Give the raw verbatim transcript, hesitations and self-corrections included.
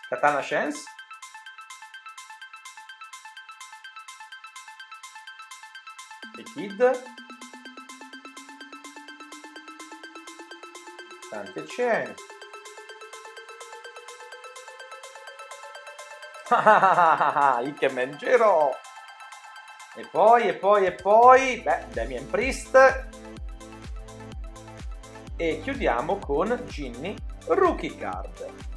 Katana Chance. E Kid. Tante c'è. Ikemen Gero. E poi, e poi, e poi, beh, Damien Priest. E chiudiamo con Ginny Rookie Card.